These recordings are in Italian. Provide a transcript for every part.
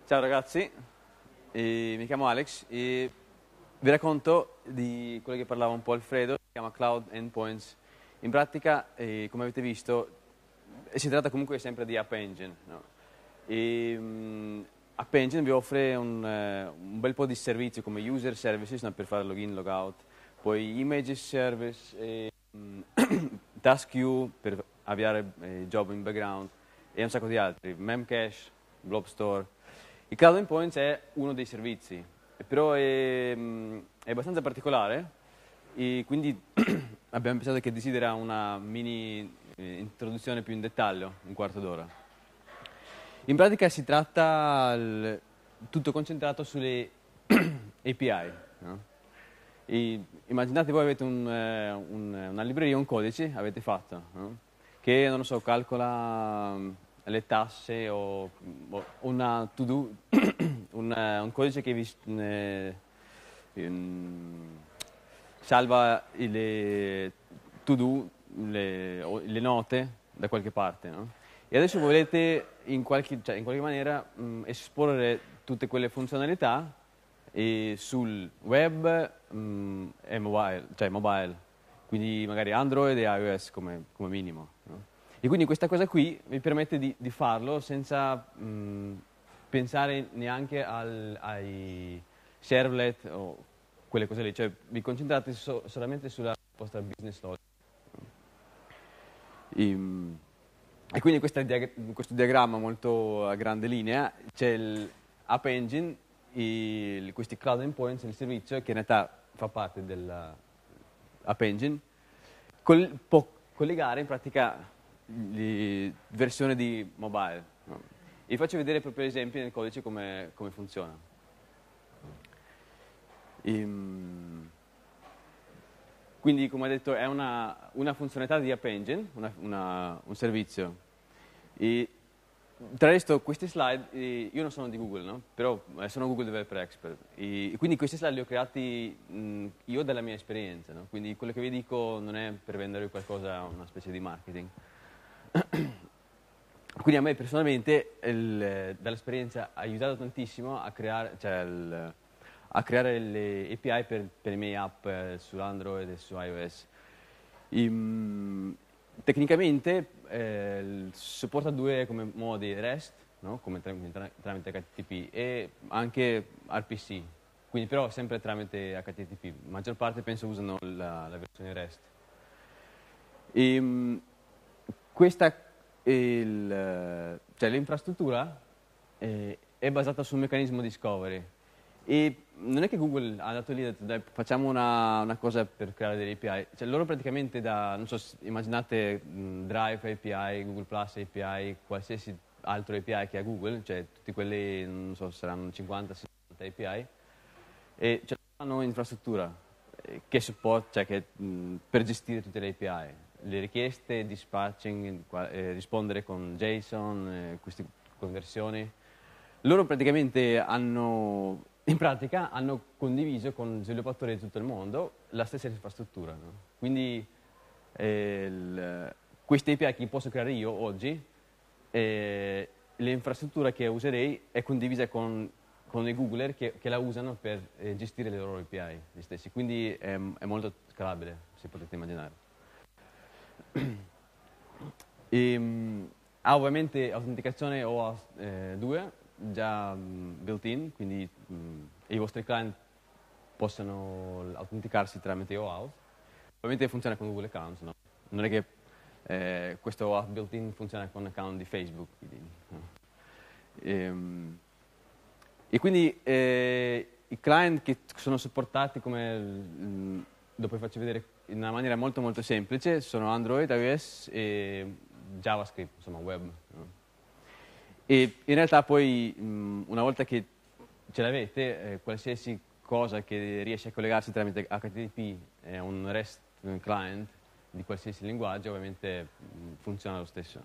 Ciao ragazzi, mi chiamo Alex e vi racconto di quello che parlava un po' Alfredo, si chiama Cloud Endpoints. In pratica, come avete visto, si tratta comunque sempre di App Engine, no? App Engine vi offre un bel po' di servizi come user services, no, per fare login, logout, poi images service, task queue per avviare job in background e un sacco di altri, Memcache, Blob Store. Il Cloud Endpoints è uno dei servizi, però è abbastanza particolare e quindi abbiamo pensato che desidera una mini introduzione più in dettaglio, un quarto d'ora. In pratica si tratta tutto concentrato sulle API. No? Immaginate voi avete una libreria, un codice, avete fatto, no? Che, non lo so, calcola le tasse o una to-do, un codice che vi salva le to-do, le note da qualche parte, no? E adesso volete in qualche maniera esporre tutte quelle funzionalità sul web e mobile, quindi magari Android e iOS come minimo, no? E quindi questa cosa qui vi permette di farlo senza pensare neanche ai servlet o quelle cose lì, cioè vi concentrate solamente sulla vostra business logic. E quindi questo diagramma molto a grande linea c'è l'App Engine, questi Cloud Endpoints, il servizio che in realtà fa parte dell'App Engine, può collegare in pratica le versioni di mobile. No? E vi faccio vedere proprio esempi nel codice come funziona. Quindi, come ho detto, è una funzionalità di App Engine, un servizio. E, tra l'altro, questi slide, io non sono di Google, no? Però sono Google Developer Expert. E quindi questi slide li ho creati io dalla mia esperienza, no? Quindi quello che vi dico non è per vendere qualcosa, una specie di marketing. Quindi a me personalmente dall'esperienza ha aiutato tantissimo a creare le API per le mie app su Android e su iOS. Tecnicamente supporta due come modi REST, no? Come tramite HTTP, e anche RPC, quindi però sempre tramite HTTP. La maggior parte penso usano la versione REST. L'infrastruttura è basata sul meccanismo discovery. E non è che Google ha dato lì e ha detto dai, facciamo una cosa per creare delle API. Cioè loro praticamente non so, immaginate Drive API, Google Plus API, qualsiasi altro API che ha Google, cioè tutti quelli, non so, saranno 50-60 API, e hanno un'infrastruttura che supporta, per gestire tutte le API, le richieste, dispatching, rispondere con JSON, queste conversioni. Loro praticamente hanno condiviso con sviluppatori di tutto il mondo la stessa infrastruttura, no? Quindi queste API che posso creare io oggi, l'infrastruttura che userei è condivisa con i Googler che la usano per gestire le loro API gli stessi. Quindi è molto scalabile, se potete immaginare. Ha ovviamente autenticazione OAuth 2 già built-in, quindi i vostri client possono autenticarsi tramite OAuth. Ovviamente funziona con Google Accounts, no? Non è che questo OAuth built-in funziona con account di Facebook. Quindi, no? E quindi i client che sono supportati, come dopo vi faccio vedere in una maniera molto molto semplice, sono Android, iOS e JavaScript, insomma web. No? E in realtà poi una volta che ce l'avete, qualsiasi cosa che riesce a collegarsi tramite HTTP a un REST client di qualsiasi linguaggio ovviamente funziona lo stesso.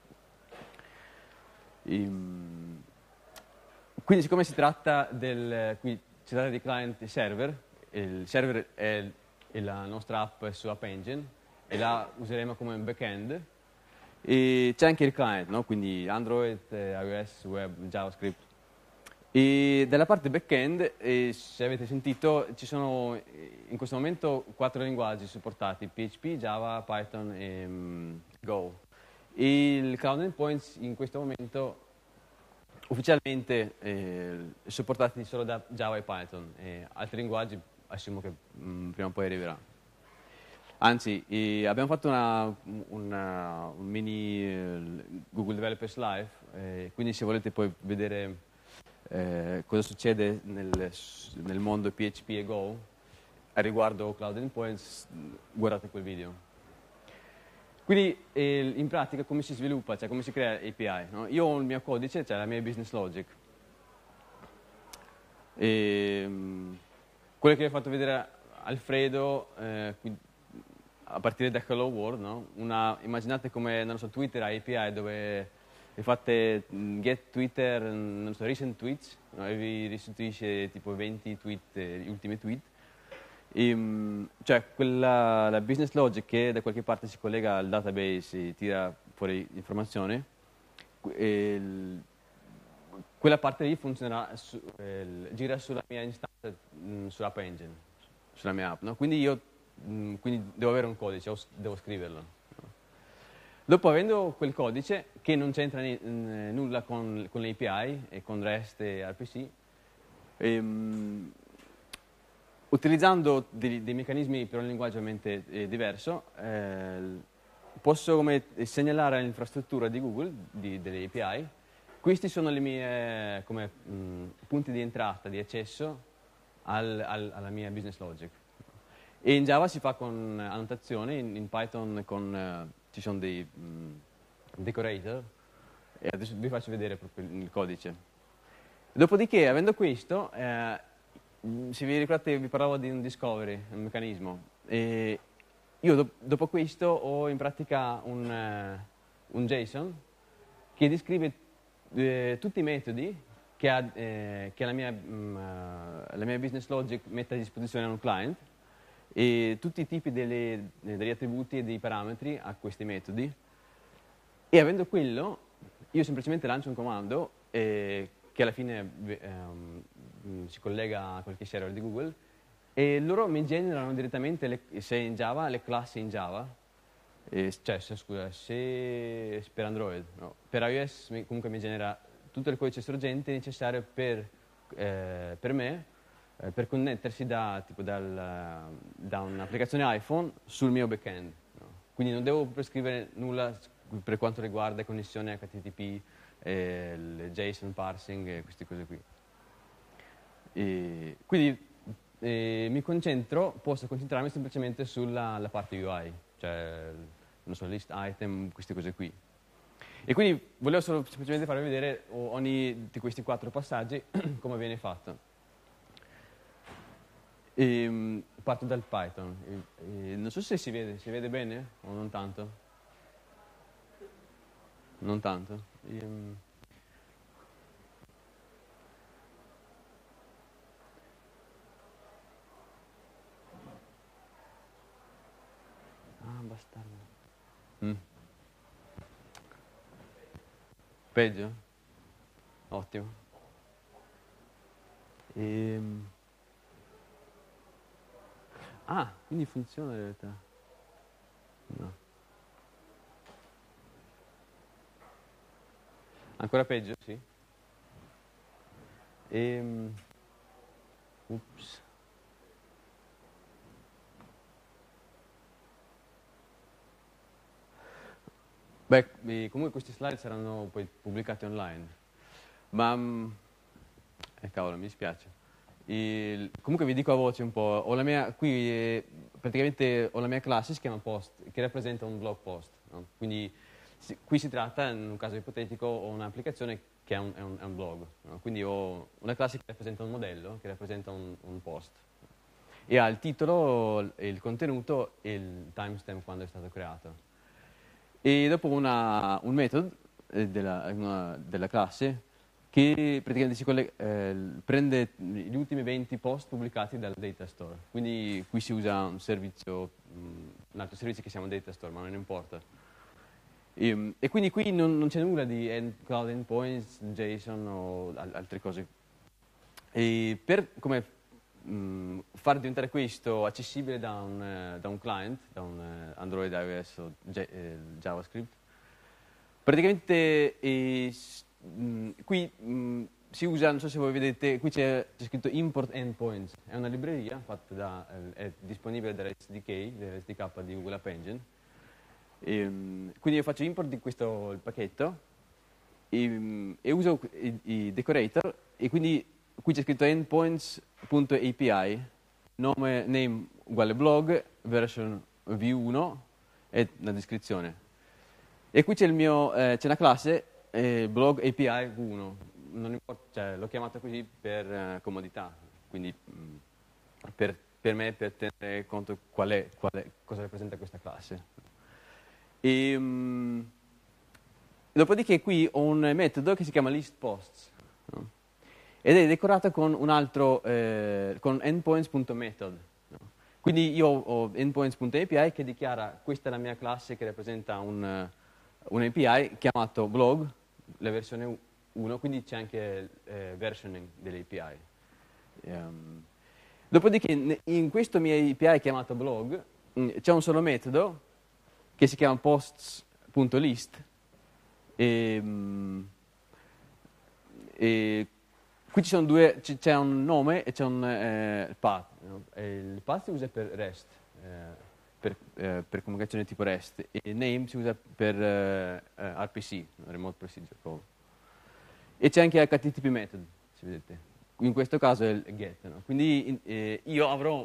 Quindi siccome si tratta di client e server, il server è la nostra app su App Engine e la useremo come backend. E c'è anche il client, no? Quindi Android, iOS, web, JavaScript. E dalla parte back-end, se avete sentito, ci sono in questo momento 4 linguaggi supportati: PHP, Java, Python e Go. E il Cloud Endpoints in questo momento ufficialmente è supportati solo da Java e Python, e altri linguaggi assumo che prima o poi arriverà. Anzi, abbiamo fatto un mini Google Developers Live, quindi se volete poi vedere cosa succede nel mondo PHP e Go a riguardo Cloud Endpoints, guardate quel video. Quindi in pratica come si sviluppa, cioè come si crea API, no? Io ho il mio codice, cioè la mia business logic. Quello che vi ho fatto vedere Alfredo, a partire da Hello World, no? Immaginate come, non so, Twitter ha API dove vi fate get Twitter, non so, recent tweets, no? E vi restituisce tipo 20 tweet, gli ultimi tweet. Cioè la business logic che da qualche parte si collega al database e tira fuori informazioni, quella parte lì funzionerà, gira sulla mia istanza, sull'app engine, sulla mia app, no? Quindi devo avere un codice, devo scriverlo. Dopo, avendo quel codice, che non c'entra nulla con le API e con REST e RPC, utilizzando dei meccanismi per un linguaggio ovviamente diverso, posso segnalare all'infrastruttura di Google, delle API, questi sono le mie punti di entrata, di accesso alla mia business logic. E in Java si fa con annotazioni, in Python ci sono dei decorator, e adesso vi faccio vedere proprio il codice. Dopodiché, avendo questo, se vi ricordate vi parlavo di un discovery, un meccanismo, e io dopo questo ho in pratica un JSON che descrive tutti i metodi che la mia business logic mette a disposizione a un client, e tutti i tipi degli attributi e dei parametri a questi metodi, e avendo quello io semplicemente lancio un comando che alla fine si collega a qualche server di Google, e loro mi generano direttamente, se in Java, le classi in Java, cioè se per Android, no. Per iOS comunque mi genera tutto il codice sorgente necessario per me, per connettersi da un'applicazione iPhone sul mio backend. No? Quindi non devo scrivere nulla per quanto riguarda connessione HTTP, il JSON parsing e queste cose qui. Quindi posso concentrarmi semplicemente sulla parte UI, cioè non so, list item, queste cose qui. E quindi volevo solo semplicemente farvi vedere ogni di questi 4 passaggi come viene fatto. Parto dal Python. Non so se si vede bene o non tanto? Non tanto? Ah, bastardo. Peggio? Ottimo. Ah, quindi funziona in realtà. No. Ancora peggio? Sì. Ups. Beh, comunque questi slide saranno poi pubblicati online. Ma, cavolo, mi dispiace. Comunque vi dico a voce un po', praticamente ho la mia classe, si chiama Post, che rappresenta un blog post, no? Quindi qui si tratta, in un caso ipotetico, ho un'applicazione che è un blog, no? Quindi ho una classe che rappresenta un modello, che rappresenta un post, e ha il titolo, il contenuto e il timestamp quando è stato creato. E dopo un metodo della classe che praticamente prende gli ultimi 20 post pubblicati dal data store. Quindi qui si usa un altro servizio che si chiama data store, ma non importa. E quindi qui non c'è nulla di cloud endpoints, JSON o altre cose E per far diventare questo accessibile da un client, da un Android, iOS o JavaScript, praticamente qui si usa, non so se voi vedete, qui c'è scritto import endpoints, è una libreria fatta è disponibile dall'SDK, dall'SDK di Google App Engine. Quindi io faccio import di questo il pacchetto e uso i decorator e quindi qui c'è scritto endpoints.api, name uguale blog, version v1 e la descrizione. E qui c'è c'è una classe blog API v1, non importa, cioè, l'ho chiamata così per comodità, quindi per me per tenere conto cosa rappresenta questa classe. Dopodiché qui ho un metodo che si chiama listPosts, no? Ed è decorato con un altro, con endpoints.method. No? Quindi io ho endpoints.api che dichiara questa è la mia classe che rappresenta un API chiamato blog, la versione 1, quindi c'è anche versioning dell'API. Dopodiché in questo mio API chiamato blog c'è un solo metodo che si chiama posts.list e qui ci sono c'è un nome e c'è un path. No? Il path si usa per REST, per comunicazione tipo REST, e name si usa per RPC, Remote Procedure Call. E c'è anche HTTP method, se vedete. In questo caso è il get. No? Quindi io avrò,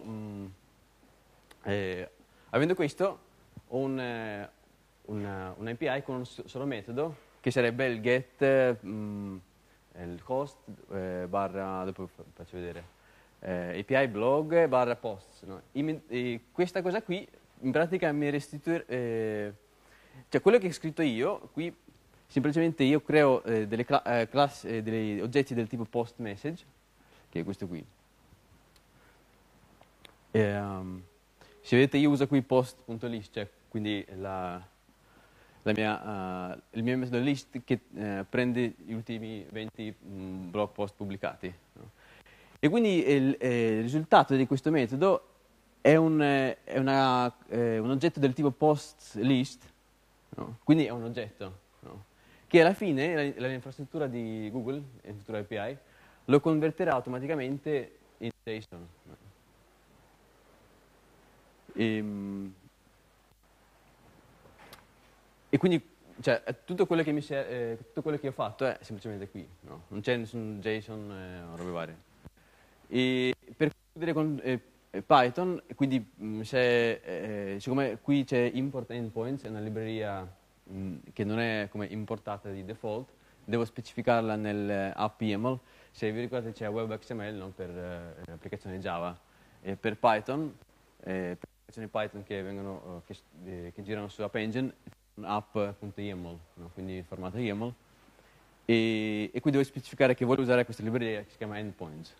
avendo questo, ho un API con un solo metodo, che sarebbe il get, il host, barra, dopo faccio vedere, API blog, barra posts. No? Questa cosa qui, in pratica, mi restituisce, cioè quello che ho scritto io, qui, semplicemente io creo degli oggetti del tipo post message, che è questo qui. Se vedete io uso qui post.list, cioè quindi il mio metodo list che prende gli ultimi 20 blog post pubblicati. No? E quindi il risultato di questo metodo è un oggetto del tipo post list, no? Quindi è un oggetto, no? Che alla fine l'infrastruttura di Google, l'infrastruttura API, lo converterà automaticamente in JSON. No? E quindi cioè, tutto quello che tutto quello che ho fatto è semplicemente qui, no? Non c'è nessun JSON o robe varie. E per concludere con Python, quindi siccome qui c'è import endpoints, è una libreria che non è come importata di default, devo specificarla nell'app YAML. Se vi ricordate c'è WebXML, no? Per l'applicazione Java, e per Python, per applicazioni Python che girano su App Engine, app.yaml, no? Quindi in formato YAML, e qui devo specificare che voglio usare questa libreria che si chiama endpoints.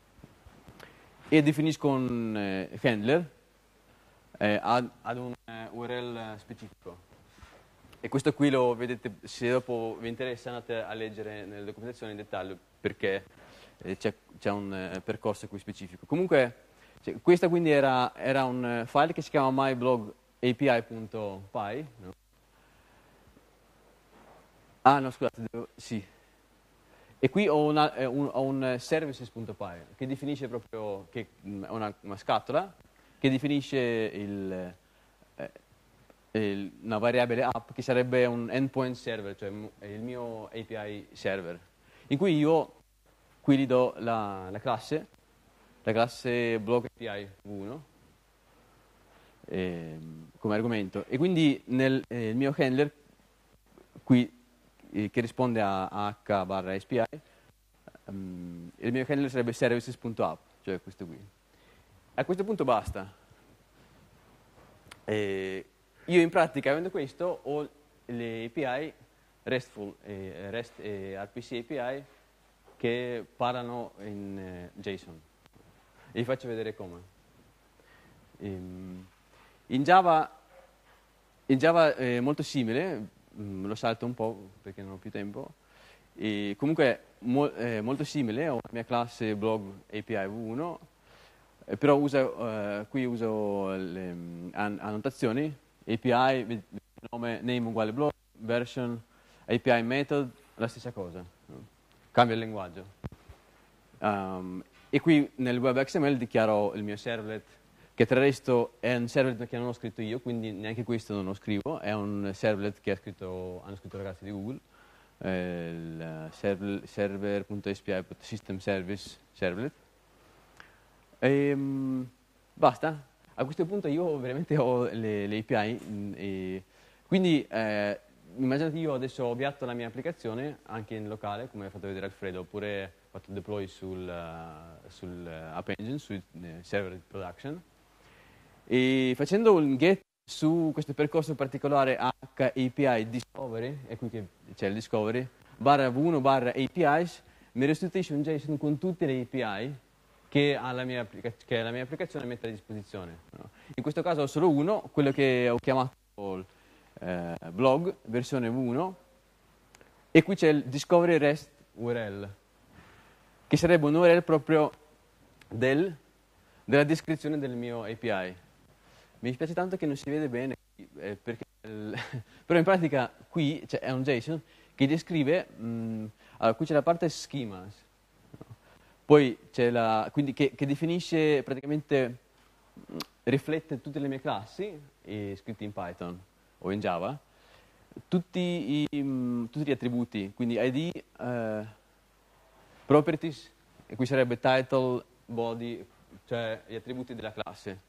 E definisco un handler ad un URL specifico. E questo qui lo vedete, se dopo vi interessa andate a leggere nelle documentazioni in dettaglio perché c'è un percorso qui specifico. Comunque, questa quindi era un file che si chiama myblog.api.py. No? Ah no, scusate, sì. E qui ho un services.py che definisce proprio, che è una scatola che definisce una variabile app che sarebbe un endpoint server, cioè il mio API server, in cui io qui gli do la classe blog API v1 come argomento, e quindi il mio handler qui che risponde a h/SPI, il mio handler sarebbe services.app, cioè questo qui. A questo punto basta. Io in pratica, avendo questo, ho le API RESTful, REST e RPC API che parlano in JSON. E vi faccio vedere come. In Java è molto simile, lo salto un po' perché non ho più tempo. E comunque molto simile, ho la mia classe blog API V1, però qui uso le annotazioni, API, name uguale blog, version, API method, la stessa cosa, no? Cambia il linguaggio. E qui nel web XML dichiaro il mio servlet, che tra l'altro è un servlet che non ho scritto io, quindi neanche questo non lo scrivo, è un servlet che hanno scritto ragazzi di Google, il server.spi.system service servlet. E, basta. A questo punto io veramente ho le API, quindi immaginate io adesso ho avviato la mia applicazione anche in locale, come ha fatto vedere Alfredo, oppure ho fatto deploy sul App Engine, sul server di production, e facendo un get su questo percorso particolare HAPI Discovery, è qui che c'è il Discovery, barra v1 barra APIs, mi restituisce un JSON con tutte le API che la mia applicazione mette a disposizione. No? In questo caso ho solo uno, quello che ho chiamato blog, versione v1, e qui c'è il Discovery REST URL, che sarebbe un URL proprio della descrizione del mio API. Mi dispiace tanto che non si vede bene, però in pratica qui è un JSON che descrive, allora qui c'è la parte schemas, no? Poi c'è quindi che definisce praticamente, riflette tutte le mie classi, scritte in Python o in Java, tutti gli attributi, quindi ID, properties, e qui sarebbe title, body, cioè gli attributi della classe.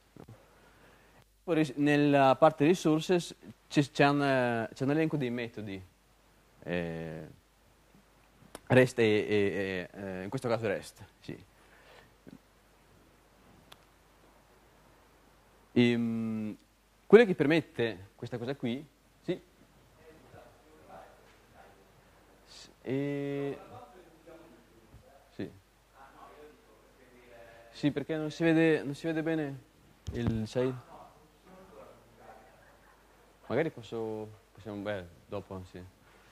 Nella parte resources c'è un elenco dei metodi, REST in questo caso REST, sì. Quello che permette questa cosa qui, sì. Sì. Sì, perché non si vede bene il site. Magari possiamo, dopo, sì.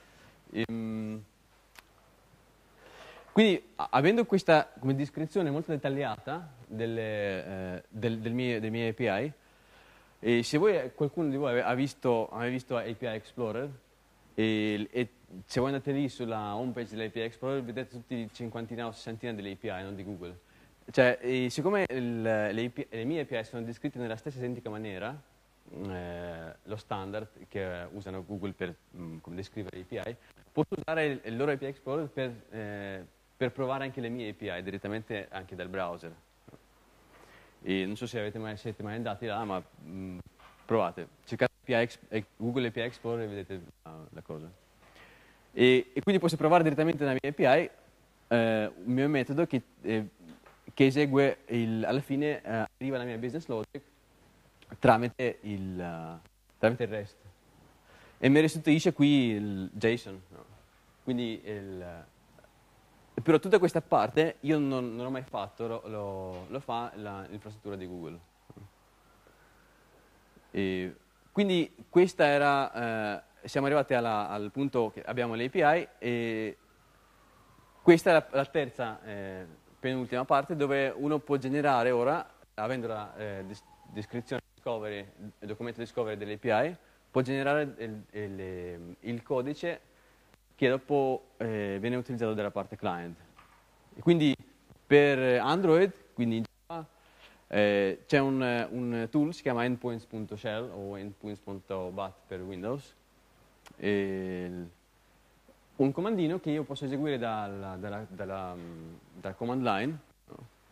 Quindi, avendo questa come descrizione molto dettagliata dei miei API, e se qualcuno di voi ha visto API Explorer, e se voi andate lì sulla home page dell'API Explorer, vedete tutti i cinquantina o sessantina delle API, non di Google. Cioè, siccome le mie API sono descritte nella stessa identica maniera, lo standard che usano Google per descrivere le API, posso usare il loro API Explorer per provare anche le mie API direttamente anche dal browser. E non so se siete mai andati là, ma provate. Cercate Google API Explorer e vedete la cosa. E quindi posso provare direttamente la mia API, un mio metodo che esegue, alla fine arriva alla mia business logic tramite il REST. E mi restituisce qui il JSON. No? Quindi però tutta questa parte io non l'ho mai fatto, lo fa l'infrastruttura di Google. E quindi questa era, siamo arrivati al punto che abbiamo le API, e questa è la terza, penultima parte, dove uno può generare ora, avendo la descrizione discovery, il documento discovery delle API, può generare il codice che dopo viene utilizzato dalla parte client. E quindi per Android, quindi in Java, c'è un tool, si chiama endpoints.shell o endpoints.bat per Windows, un comandino che io posso eseguire dal command line, no?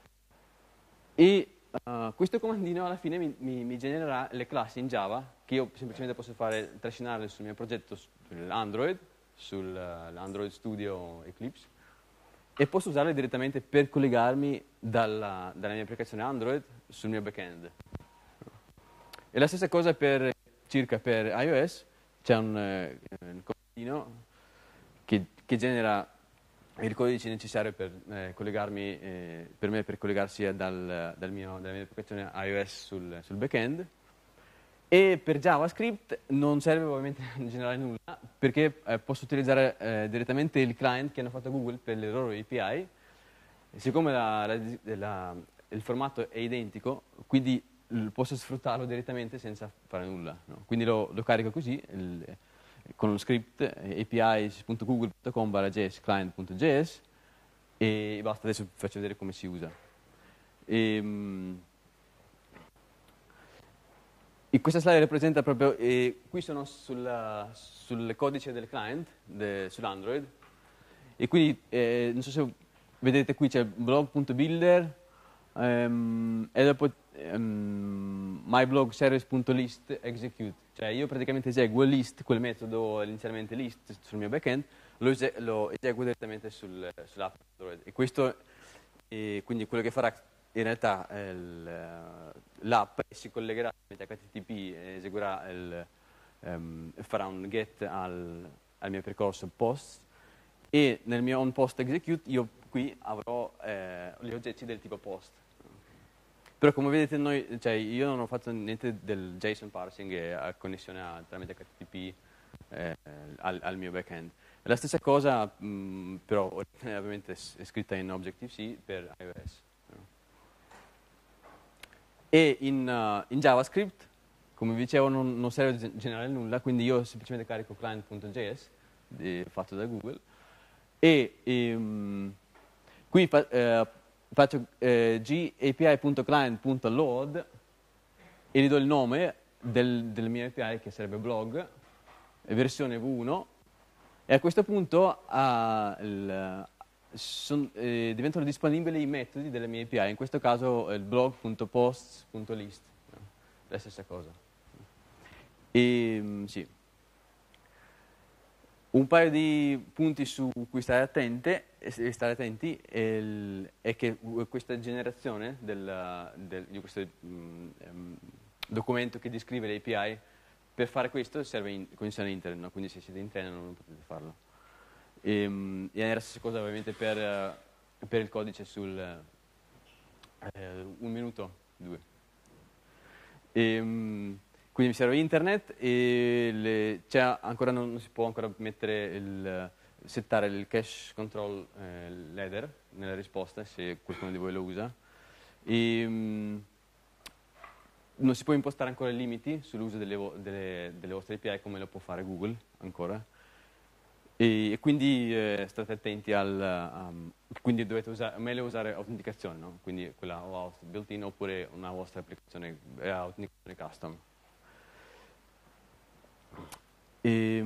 E questo comandino alla fine mi genererà le classi in Java che io semplicemente posso trascinarle sul mio progetto Android, sull'Android Studio Eclipse, e posso usarle direttamente per collegarmi dalla mia applicazione Android sul mio backend. E la stessa cosa per iOS, c'è un comandino che genera il codice necessario per collegarmi, per me per collegarsi dalla mia applicazione iOS sul backend. E per JavaScript non serve ovviamente generare nulla, perché posso utilizzare direttamente il client che hanno fatto Google per le loro API. Siccome il formato è identico, quindi posso sfruttarlo direttamente senza fare nulla, no? Quindi lo carico così, con lo script apis.google.com/jsclient.js e basta, adesso vi faccio vedere come si usa. E questa slide rappresenta proprio, qui sono sul codice del client, sull'Android, e quindi non so se vedete qui c'è blog.builder e dopo myblogservice.list execute, cioè io praticamente eseguo list, quel metodo inizialmente list sul mio backend, lo eseguo direttamente sull'app Android, e questo quindi quello che farà in realtà l'app si collegherà tramite HTTP, eseguirà farà un get al mio percorso post, e nel mio onPost execute io qui avrò gli oggetti del tipo post. Però come vedete cioè io non ho fatto niente del JSON parsing e a connessione tramite HTTP al mio backend. È la stessa cosa, però ovviamente è scritta in Objective-C per iOS. E in JavaScript, come vi dicevo, non serve generare nulla, quindi io semplicemente carico client.js fatto da Google e qui faccio gapi.client.load e gli do il nome del mio API, che sarebbe blog, versione V1, e a questo punto diventano disponibili i metodi delle mie API, in questo caso il blog.posts.list, la stessa cosa. Sì. Un paio di punti su cui stare attenti è che questa generazione di questo documento che descrive le API, per fare questo serve connessione internet, no? Quindi se siete in treno non potete farlo. E è la stessa cosa ovviamente per il codice sul 1 minuto 2. Quindi mi serve internet e ancora non si può ancora settare il cache control ladder nella risposta, se qualcuno di voi lo usa. Non si può impostare ancora i limiti sull'uso delle vostre API come lo può fare Google ancora. E quindi state attenti quindi dovete meglio usare autenticazione, no? Quindi quella OAuth built-in oppure una vostra applicazione autenticazione custom. E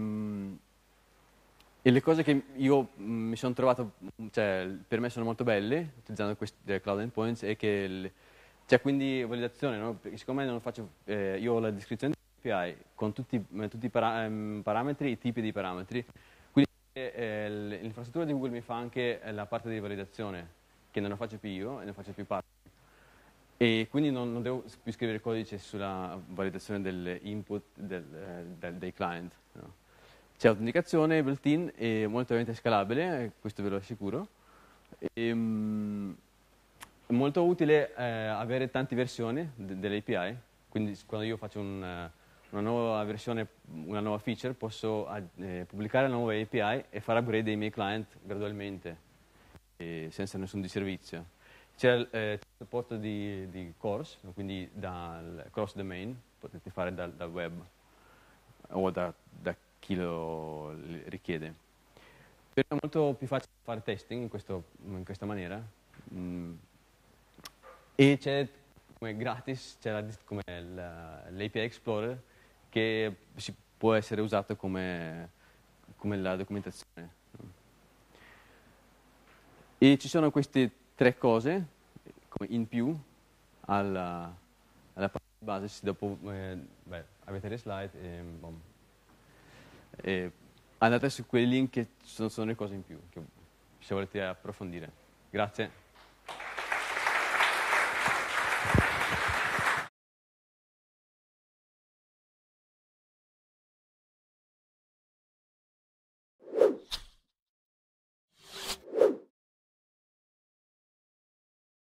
le cose che io mi sono trovato, cioè per me sono molto belle utilizzando questi cloud endpoints, è che c'è quindi validazione, no? Perché siccome non faccio, io ho la descrizione dell'API con tutti i parametri, i tipi di parametri, quindi l'infrastruttura di Google mi fa anche la parte di validazione, che non la faccio più io e ne faccio più parte. E quindi non devo più scrivere codice sulla validazione dell'input dei client. No? C'è autenticazione built-in e molto ovviamente scalabile, questo ve lo assicuro. È molto utile avere tante versioni delle API, quindi quando io faccio una nuova versione, una nuova feature, posso pubblicare la nuova API e fare upgrade dei miei client gradualmente, senza nessun disservizio. C'è il supporto di CORS, quindi dal cross domain, potete fare dal web o da chi lo richiede. Però è molto più facile fare testing in questa maniera. E c'è come gratis, c'è come l'API Explorer che può essere usato come la documentazione. E ci sono queste 3 cose come in più alla parte base, se dopo avete le slide e andate su quei link che sono le cose in più che se volete approfondire. Grazie.